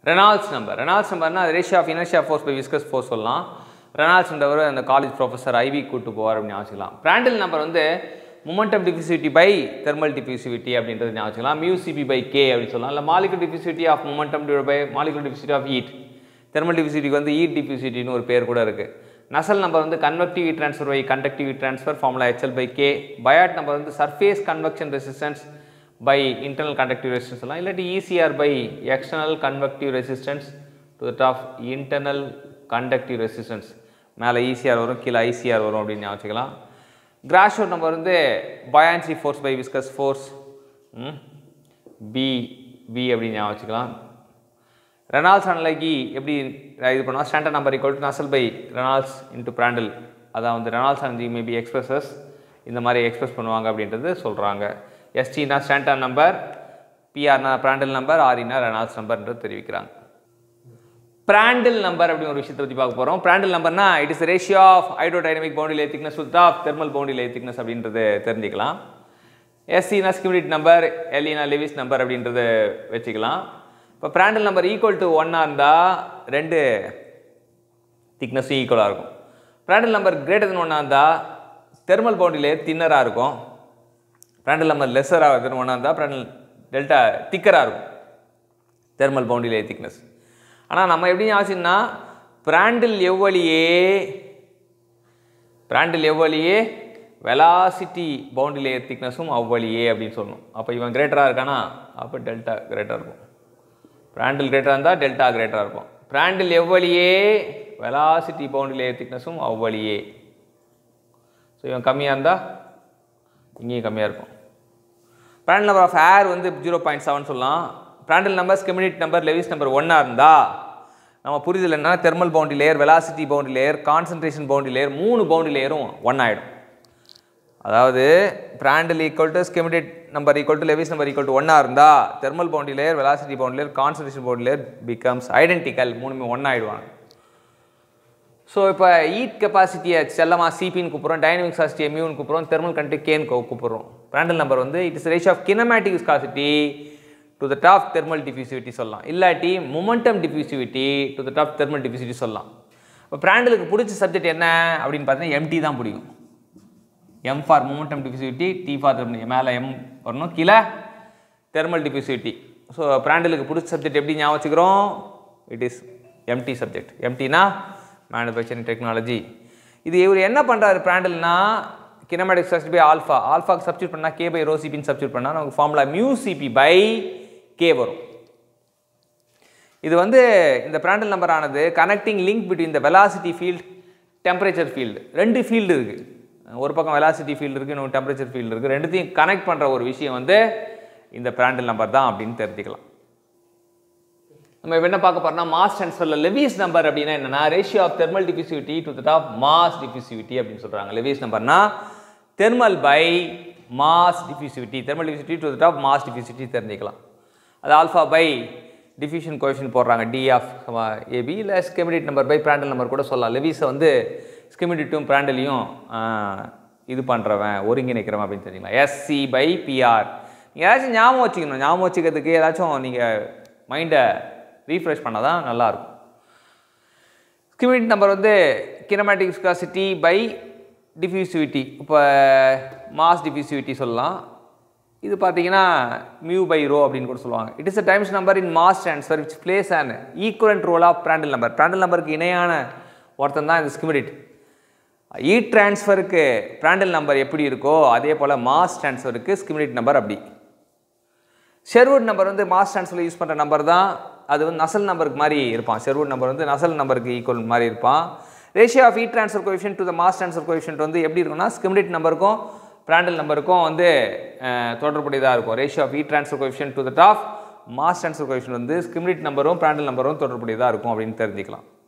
Reynolds number னா ratio of inertia force by viscous force சொல்லலாம். Reynolds number அந்த college professor ஐவி கூட்டு போவார் அப்படின்னு ஞாபகம். Prandtl நம்பர் வந்து momentum diffusivity by thermal diffusivity அப்படின்றது ஞாபகம். μCp by k அப்படின்னு சொல்லலாம். இல்லை molecular diffusivity of momentum divide by molecular diffusivity of heat. Thermal டிஃப்யூசிவிட்டிக்கு வந்து ஹீட் டிஃப்யூசிவிட்டின்னு ஒரு பேர் கூட இருக்குது. நசல் நம்பர் வந்து convective heat transfer by conductive heat transfer formula HL by k. Biot number வந்து surface convection resistance by internal conductive resistance சொல்லலாம். இல்லாட்டி ECR by external convective resistance to the top internal conductive resistance. மேலே ECR வரும், கீழே ICR வரும் அப்படின்னு ஞாபகம். Grashof number வந்து buoyancy force by viscous force B அப்படின்னு ஞாபகம். ரெனால்ட்ஸ் அனலகி எப்படி இது பண்ணுவோம்? Standard number equal to Nusselt by Reynolds into Prandtl. அதான் வந்து ரெனால்ட்ஸ் அனலகி மேபி எக்ஸ்பிரஸஸ் இந்த மாதிரி எக்ஸ்பிரஸ் பண்ணுவாங்க அப்படின்றது சொல்கிறாங்க. ST standard number, PR Prandtl number, RE Reynolds நம்பர்ன்றது தெரிவிக்கிறாங்க. Prandtl நம்பர் அப்படின்னு ஒரு விஷயத்தை பற்றி பார்க்க போகிறோம். Prandtl நம்பர்னா it is ratio of hydrodynamic boundary layer thickness with of thermal boundary layer thickness அப்படின்றது தெரிஞ்சுக்கலாம். SC Schmidt number, LE Lewis number அப்படின்றது வச்சுக்கலாம். இப்போ Prandtl நம்பர் ஈக்குவல் டு 1 இருந்தால் ரெண்டு திக்னஸும் ஈக்குவலாக இருக்கும். Prandtl நம்பர் கிரேட்டர் தென் 1 இருந்தால் தெர்மல் பவுண்டரி லேயர் தின்னராக இருக்கும். Prandtl நம்பர் லெஸ்ஸராக தென் 1 இருந்தால் Prandtl டெல்டா திக்கராக இருக்கும், தெர்மல் பவுண்டரி லேயர் திக்னஸ். ஆனால் நம்ம எப்படி ஞாபகம்னா Prandtl எவ்வளியே வெலாசிட்டி பவுண்டரி லேயர் திக்னஸும் அவ்வளியே அப்படின்னு சொல்லணும். அப்போ இவன் கிரேட்டராக இருக்கானா அப்போ டெல்டா கிரேட்டராக இருக்கும். Prandtl கிரேட்டராக இருந்தால் டெல்டா கிரேட்டராக இருக்கும். Prandtl எவ்வளியே வெலாசிட்டி பவுண்டரி லேயர் திக்னஸும் அவ்வளியே. ஸோ இவன் கம்மியாக இருந்தால் இங்கேயும் கம்மியாக இருக்கும். Prandtl நம்பர் ஆஃப் ஏர் வந்து 0.7 சொல்லலாம். Prandtl number, Schmidt number, Lewis number 1 இருந்தால் நம்ம புரிதல் என்ன? Thermal boundary layer, velocity boundary layer, concentration boundary layer, 3 boundary லேயரும் 1 ஆகிடும். அதாவது Prandtl equal to Schmidt number equal to Lewis number equal to 1 இருந்தால் thermal boundary layer, velocity boundary layer, concentration boundary layer becomes identical. 3மே 1 ஆகிடுவாங்க. So இப்போ heat கெப்பாசிட்டியை செல்லமாக சிபின்னு கூப்பிட்றோம், டைனமிக் விஸ்காசிட்டியை மியூன்னு கூப்பிட்றோம், தெர்மல் கண்டக்டிவிட்டி கேன்னு கூப்பிட்றோம். Prandtl நம்பர் வந்து it is ratio of kinematic viscosity to the top thermal diffusivity சொல்லலாம். இல்லாட்டி momentum diffusivity to the top thermal diffusivity சொல்லலாம். இப்போ Prandtலுக்கு பிடிச்ச சப்ஜெக்ட் என்ன அப்படின்னு பார்த்தீங்கன்னா MT தான் பிடிக்கும். M for momentum diffusivity, T for thermal. மேலே M வரணும், கீழே தெர்மல் டிஃப்யூசிவிட்டி. ஸோ Prandtலுக்கு பிடிச்ச சப்ஜெக்ட் எப்படி ஞாபகம் வச்சுக்கிறோம்? It is MT subject. MTனா மேனுஃபேக்சரிங் டெக்னாலஜி. இது இவர் என்ன பண்ணுறாரு Prandtlனா கினமேட்டிக் விஸ்காசிட்டி பை ஆல்ஃபா. ஆல்ஃபாக்கு சப்ஸ்டியூட் பண்ணால் K பை ரோ சிபின்னு சப்ஸ்டியூட் பண்ணால் நமக்கு ஃபார்முலா μCp பை K வரும். இது வந்து இந்த Prandtl நம்பர் ஆனது connecting link between the velocity field, temperature field. 2 field இருக்குது. ஒரு பக்கம் வெலாசிட்டி ஃபீல்டு இருக்குது, இன்னொரு டெம்பரேச்சர் ஃபீல்டு இருக்குது. ரெண்டுத்தையும் கனெக்ட் பண்ணுற ஒரு விஷயம் வந்து இந்த Prandtl நம்பர் தான் அப்படின்னு தெரிஞ்சுக்கலாம். நம்ம இப்போ என்ன பார்க்க போறோம்னா மாஸ் ட்ரான்ஸ்ஃபரில் லெவிஸ் நம்பர் அப்படின்னா என்னன்னா ratio of thermal diffusivity to the top mass diffusivity அப்படின்னு சொல்கிறாங்க. லெவிஸ் நம்பர்னா thermal by mass diffusivity, thermal diffusivity to the top mass diffusivity தெரிஞ்சுக்கலாம். அது ஆல்ஃபா பை டிஃப்யூஷன் கோஎஃபிஷியன்ட் போடுறாங்க D ஆஃப் AB. இல்லை Schmidt number by Prandtl number கூட சொல்லலாம். லெவிஸை வந்து ஸ்கிமிடிட்டும் Prandtலையும் இது பண்ணுறவன் ஒருங்கிணைக்கிறவன் அப்படின்னு தெரிஞ்சுக்கலாம். SC by PR. நீங்கள் ஏதாச்சும் ஞாபகம் வச்சுக்கணும். ஞாபகம் வச்சுக்கிறதுக்கு ஏதாச்சும் நீங்கள் மைண்டை ரீஃப்ரெஷ் பண்ணால் தான் நல்லாயிருக்கும். ஸ்கிமிடிட் நம்பர் வந்து கினமேட்டிக் விஸ்காசிட்டி பை டிஃப்யூசிவிட்டி. இப்போ மாஸ் டிஃப்யூசிவிட்டி சொல்லலாம். இது பார்த்தீங்கன்னா மியூ பை ரோ அப்படின்னு கூட சொல்லுவாங்க. It is a times number in mass transfer which plays and equivalent role of Prandtl number. Prandtl நம்பருக்கு இணையான ஒருத்தன் தான் இந்த ஸ்கிமிடிட். ஹீட் ட்ரான்ஸ்ஃபருக்கு Prandtl நம்பர் எப்படி இருக்கோ அதே போல் மாஸ் ட்ரான்ஸ்ஃபருக்கு ஸ்கிமிடிட் நம்பர் அப்படி. ஷெர்வுட் நம்பர் வந்து மாஸ் ட்ரான்ஸ்ஃபரில் யூஸ் பண்ணுற நம்பர் தான். அது வந்து நசல் நம்பருக்கு மாதிரி இருப்பான். ஷெர்வுட் நம்பர் வந்து நசல் நம்பருக்கு ஈக்குவல் மாதிரி இருப்பான். Ratio of heat transfer coefficient to the mass transfer coefficient வந்து எப்படி இருக்கும்னா ஸ்கிமிடிட் நம்பருக்கும் Prandtl நம்பருக்கும் வந்து தொடர்புடையதாக இருக்கும். Ratio of heat transfer coefficient to the top mass transfer coefficient வந்து ஸ்கிமிடிட் நம்பரும் Prandtl நம்பரும் தொடர்புடையதாக இருக்கும் அப்படின்னு தெரிஞ்சுக்கலாம்.